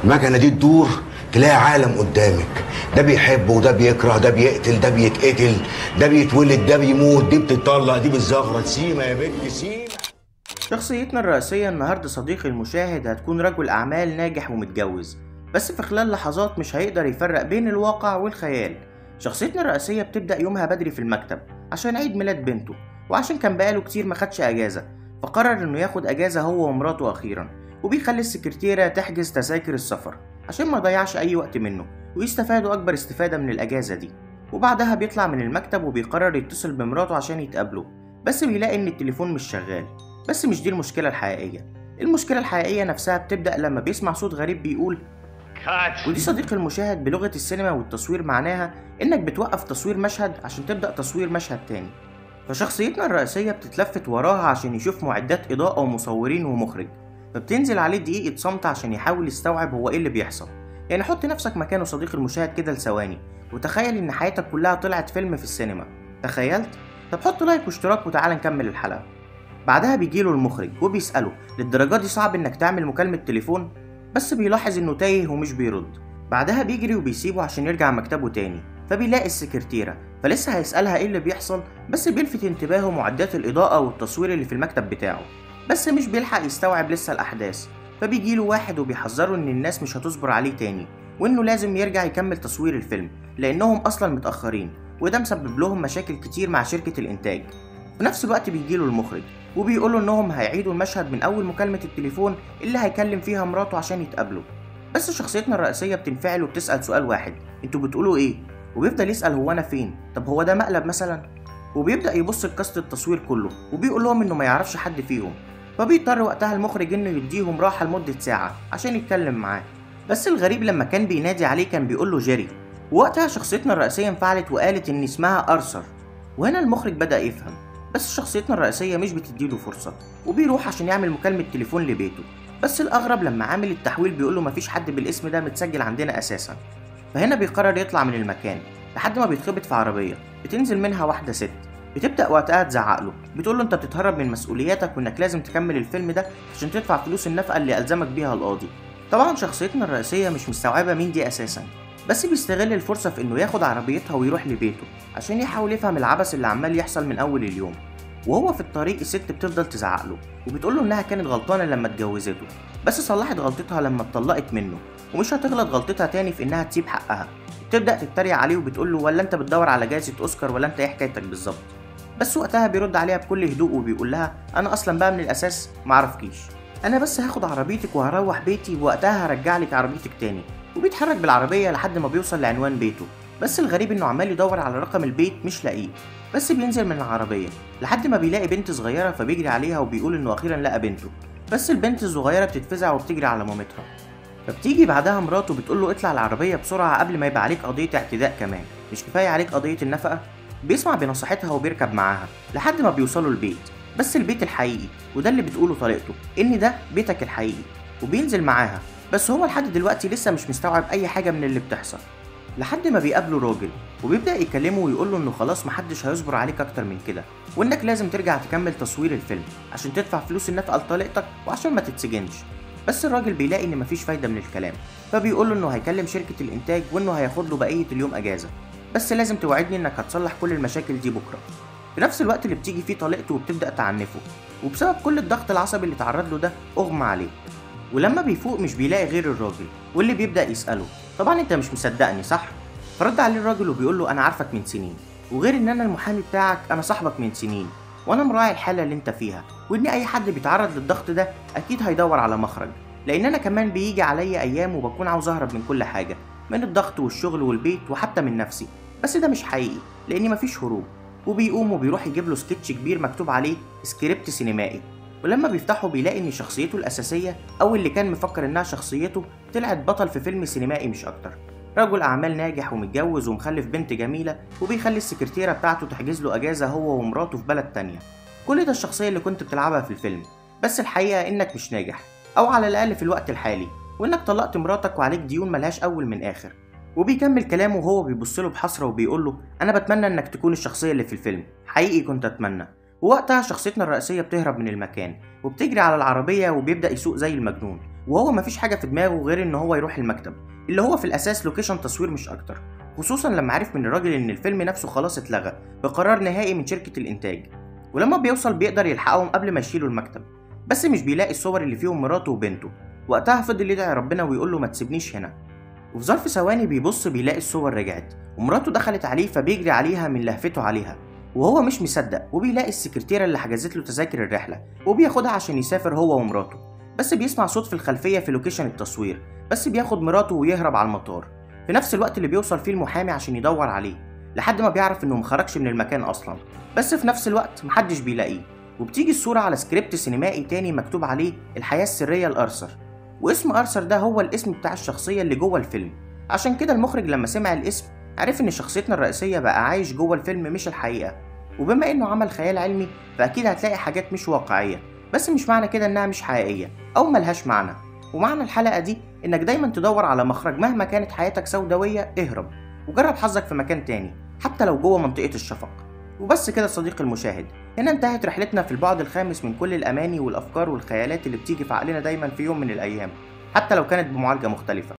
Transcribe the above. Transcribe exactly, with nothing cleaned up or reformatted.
المكنه دي تدور تلاقي عالم قدامك، ده بيحب وده بيكره، ده بيقتل ده بيتقتل، ده بيتولد ده بيموت، دي بتطلق دي بالزغرة. سيما يا بنت سيما. شخصيتنا الرئيسية النهاردة صديقي المشاهد هتكون رجل أعمال ناجح ومتجوز، بس في خلال لحظات مش هيقدر يفرق بين الواقع والخيال. شخصيتنا الرئيسية بتبدأ يومها بدري في المكتب عشان عيد ميلاد بنته، وعشان كان بقاله كتير ما خدش أجازة فقرر إنه ياخد أجازة هو ومراته أخيرا، وبيخلي السكرتيرة تحجز تذاكر السفر عشان ما يضيعش أي وقت منه ويستفادوا أكبر استفادة من الأجازة دي. وبعدها بيطلع من المكتب وبيقرر يتصل بمراته عشان يتقابلوا، بس بيلاقي إن التليفون مش شغال. بس مش دي المشكلة الحقيقية، المشكلة الحقيقية نفسها بتبدأ لما بيسمع صوت غريب بيقول كات. ودي صديقي المشاهد بلغة السينما والتصوير معناها إنك بتوقف تصوير مشهد عشان تبدأ تصوير مشهد تاني. فشخصيتنا الرئيسية بتتلفت وراها عشان يشوف معدات إضاءة ومصورين ومخرج، فبتنزل عليه دقيقة صمت عشان يحاول يستوعب هو إيه اللي بيحصل. يعني حط نفسك مكانه صديقي المشاهد كده لثواني وتخيل إن حياتك كلها طلعت فيلم في السينما. تخيلت؟ طب حط لايك واشتراك وتعالى نكمل الحلقة. بعدها بيجيله المخرج وبيسأله للدرجة دي صعب انك تعمل مكالمة تليفون؟ بس بيلاحظ انه تايه ومش بيرد. بعدها بيجري وبيسيبه عشان يرجع مكتبه تاني، فبيلاقي السكرتيرة فلسه هيسألها ايه اللي بيحصل، بس بيلفت انتباهه معدات الإضاءة والتصوير اللي في المكتب بتاعه، بس مش بيلحق يستوعب لسه الأحداث. فبيجيله واحد وبيحذره ان الناس مش هتصبر عليه تاني وانه لازم يرجع يكمل تصوير الفيلم لانهم اصلا متأخرين، وده مسبب لهم مشاكل كتير مع شركة الانتاج. في نفس الوقت بيجيله المخرج وبيقولوا انهم هيعيدوا المشهد من اول مكالمة التليفون اللي هيكلم فيها مراته عشان يتقابلوا. بس شخصيتنا الرئيسية بتنفعل وبتسأل سؤال واحد، انتوا بتقولوا ايه؟ وبيفضل يسأل هو انا فين؟ طب هو ده مقلب مثلا؟ وبيبدأ يبص لكاست التصوير كله وبيقول لهم انه ما يعرفش حد فيهم، فبيضطر وقتها المخرج انه يديهم راحة لمدة ساعة عشان يتكلم معاه. بس الغريب لما كان بينادي عليه كان بيقول له جيري، ووقتها شخصيتنا الرئيسية انفعلت وقالت ان اسمها أرثر. وهنا المخرج بدأ يفهم، بس شخصيتنا الرئيسية مش بتديله فرصة وبيروح عشان يعمل مكالمة تليفون لبيته. بس الأغرب لما عامل التحويل بيقوله مفيش حد بالاسم ده متسجل عندنا أساسا. فهنا بيقرر يطلع من المكان لحد ما بيتخبط في عربية بتنزل منها واحدة ست، بتبدأ وقتها تزعق له بتقول له انت بتتهرب من مسؤولياتك وانك لازم تكمل الفيلم ده عشان تدفع فلوس النفقة اللي ألزمك بيها القاضي. طبعا شخصيتنا الرئيسية مش مستوعبة مين دي أساسا، بس بيستغل الفرصة في انه ياخد عربيتها ويروح لبيته عشان يحاول يفهم العبث اللي عمال يحصل من أول اليوم. وهو في الطريق الست بتفضل تزعق له وبتقول له انها كانت غلطانه لما اتجوزته، بس صلحت غلطتها لما اتطلقت منه ومش هتغلط غلطتها تاني في انها تسيب حقها. بتبدا تتريق عليه وبتقول له ولا انت بتدور على جائزه اوسكار ولا انت ايه حكايتك بالظبط؟ بس وقتها بيرد عليها بكل هدوء وبيقول لها انا اصلا بقى من الاساس معرفكيش، انا بس هاخد عربيتك وهروح بيتي ووقتها هرجع لك عربيتك تاني. وبيتحرك بالعربيه لحد ما بيوصل لعنوان بيته، بس الغريب انه عمال يدور على رقم البيت مش لاقيه. بس بينزل من العربية لحد ما بيلاقي بنت صغيرة فبيجري عليها وبيقول انه اخيرا لقى بنته، بس البنت الصغيرة بتتفزع وبتجري على مامتها. فبتيجي بعدها مراته بتقول له اطلع العربية بسرعة قبل ما يبقى عليك قضية اعتداء كمان، مش كفاية عليك قضية النفقة؟ بيسمع بنصيحتها وبيركب معاها لحد ما بيوصلوا البيت، بس البيت الحقيقي وده اللي بتقوله طريقته ان ده بيتك الحقيقي. وبينزل معاها بس هو لحد دلوقتي لسه مش مستوعب اي حاجة من اللي بتحصل، لحد ما بيقابله راجل وبيبدأ يكلمه ويقول له انه خلاص محدش هيصبر عليك اكتر من كده وانك لازم ترجع تكمل تصوير الفيلم عشان تدفع فلوس النفقة لطليقتك وعشان ما تتسجنش. بس الراجل بيلاقي ان مفيش فايدة من الكلام، فبيقول له انه هيكلم شركة الانتاج وانه هياخد له بقية اليوم اجازة، بس لازم توعدني انك هتصلح كل المشاكل دي بكرة. في نفس الوقت اللي بتيجي فيه طليقته وبتبدأ تعنفه، وبسبب كل الضغط العصبي اللي تعرض له ده اغمى عليه. ولما بيفوق مش بيلاقي غير الراجل واللي بيبدأ يسأله طبعا انت مش مصدقني صح؟ فرد عليه الراجل وبيقول له انا عارفك من سنين، وغير ان انا المحامي بتاعك انا صاحبك من سنين، وانا مراعي الحاله اللي انت فيها وان اي حد بيتعرض للضغط ده اكيد هيدور على مخرج، لان انا كمان بيجي عليا ايام وبكون عاوز اهرب من كل حاجه، من الضغط والشغل والبيت وحتى من نفسي، بس ده مش حقيقي لان مفيش هروب. وبيقوم وبيروح يجيب له سكتش كبير مكتوب عليه سكريبت سينمائي، ولما بيفتحه بيلاقي ان شخصيته الاساسيه او اللي كان مفكر انها شخصيته طلعت بطل في فيلم سينمائي مش اكتر. رجل اعمال ناجح ومتجوز ومخلف بنت جميله وبيخلي السكرتيره بتاعته تحجز له اجازه هو ومراته في بلد تانية. كل ده الشخصيه اللي كنت بتلعبها في الفيلم، بس الحقيقه انك مش ناجح او على الاقل في الوقت الحالي، وانك طلقت مراتك وعليك ديون ملهاش اول من اخر. وبيكمل كلامه وهو بيبصله بحسره وبيقول له انا بتمنى انك تكون الشخصيه اللي في الفيلم، حقيقي كنت اتمنى. ووقتها شخصيتنا الرئيسيه بتهرب من المكان وبتجري على العربيه وبيبدا يسوق زي المجنون، وهو مفيش حاجة في دماغه غير إن هو يروح المكتب اللي هو في الأساس لوكيشن تصوير مش أكتر، خصوصا لما عرف من الراجل إن الفيلم نفسه خلاص اتلغى بقرار نهائي من شركة الإنتاج. ولما بيوصل بيقدر يلحقهم قبل ما يشيلوا المكتب، بس مش بيلاقي الصور اللي فيهم مراته وبنته. وقتها فضل يدعي ربنا ويقول له ما تسيبنيش هنا. وفي ظرف ثواني بيبص بيلاقي الصور رجعت ومراته دخلت عليه، فبيجري عليها من لهفته عليها وهو مش مصدق، وبيلاقي السكرتيرة اللي حجزت له تذاكر الرحلة وبياخدها عشان يسافر هو ومراته. بس بيسمع صوت في الخلفية في لوكيشن التصوير، بس بياخد مراته ويهرب على المطار في نفس الوقت اللي بيوصل فيه المحامي عشان يدور عليه، لحد ما بيعرف انه مخرجش من المكان اصلا. بس في نفس الوقت محدش بيلاقيه، وبتيجي الصورة على سكريبت سينمائي تاني مكتوب عليه الحياة السرية لأرثر، واسم أرثر ده هو الاسم بتاع الشخصية اللي جوه الفيلم. عشان كده المخرج لما سمع الاسم عرف ان شخصيتنا الرئيسية بقى عايش جوه الفيلم مش الحقيقة. وبما انه عمل خيال علمي فاكيد هتلاقي حاجات مش واقعية، بس مش معنى كده انها مش حقيقية او ملهاش معنى. ومعنى الحلقة دي انك دايما تدور على مخرج مهما كانت حياتك سوداوية. اهرب وجرب حظك في مكان تاني حتى لو جوه منطقة الشفق. وبس كده صديقي المشاهد، هنا انتهت رحلتنا في البعد الخامس من كل الاماني والافكار والخيالات اللي بتيجي في عقلنا دايما في يوم من الايام، حتى لو كانت بمعالجة مختلفة.